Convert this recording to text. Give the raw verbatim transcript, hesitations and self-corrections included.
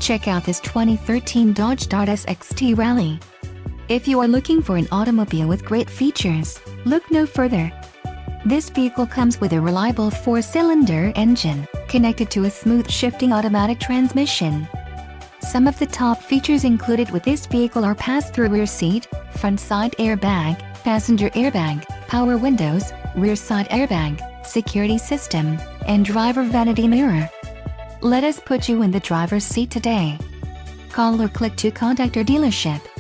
Check out this twenty thirteen Dodge Dart S X T Rallye. If you are looking for an automobile with great features, look no further. This vehicle comes with a reliable four-cylinder engine, connected to a smooth shifting automatic transmission. Some of the top features included with this vehicle are pass-through rear seat, front side airbag, passenger airbag, power windows, rear side airbag, security system, and driver vanity mirror. Let us put you in the driver's seat today. Call or click to contact our dealership.